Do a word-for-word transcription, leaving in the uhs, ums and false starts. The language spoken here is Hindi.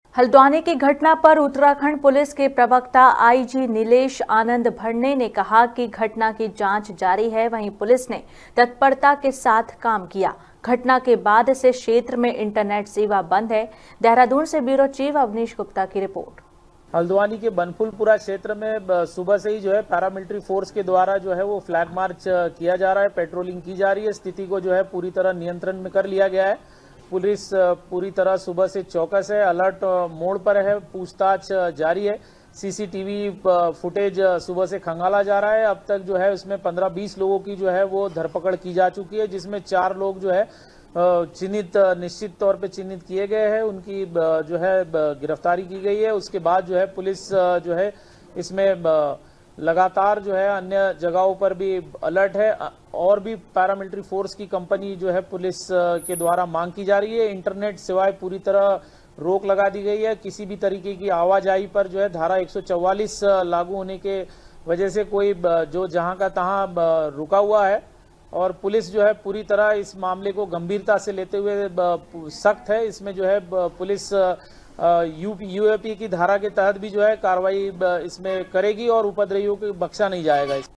हल्द्वानी की घटना पर उत्तराखंड पुलिस के प्रवक्ता आईजी नीलेश आनंद भरने ने कहा कि घटना की जांच जारी है। वहीं पुलिस ने तत्परता के साथ काम किया। घटना के बाद से क्षेत्र में इंटरनेट सेवा बंद है। देहरादून से ब्यूरो चीफ अवनीश गुप्ता की रिपोर्ट। हल्द्वानी के बनफुलपुरा क्षेत्र में सुबह से ही जो है पैरामिलिट्री फोर्स के द्वारा जो है वो फ्लैग मार्च किया जा रहा है, पेट्रोलिंग की जा रही है। स्थिति को जो है पूरी तरह नियंत्रण में कर लिया गया है। पुलिस पूरी तरह सुबह से चौकस है, अलर्ट मोड पर है, पूछताछ जारी है। सीसीटीवी फुटेज सुबह से खंगाला जा रहा है। अब तक जो है उसमें पंद्रह बीस लोगों की जो है वो धरपकड़ की जा चुकी है, जिसमें चार लोग जो है चिन्हित निश्चित तौर पे चिन्हित किए गए हैं, उनकी जो है गिरफ्तारी की गई है। उसके बाद जो है पुलिस जो है इसमें लगातार जो है अन्य जगहों पर भी अलर्ट है और भी पैरामिलिट्री फोर्स की कंपनी जो है पुलिस के द्वारा मांग की जा रही है। इंटरनेट सेवाएं पूरी तरह रोक लगा दी गई है। किसी भी तरीके की आवाजाही पर जो है धारा एक सौ चौवालीस लागू होने के वजह से कोई जो जहां का तहां रुका हुआ है और पुलिस जो है पूरी तरह इस मामले को गंभीरता से लेते हुए सख्त है। इसमें जो है पुलिस यूएपी की धारा के तहत भी जो है कार्रवाई इसमें करेगी और उपद्रवियों को बख्शा नहीं जाएगा।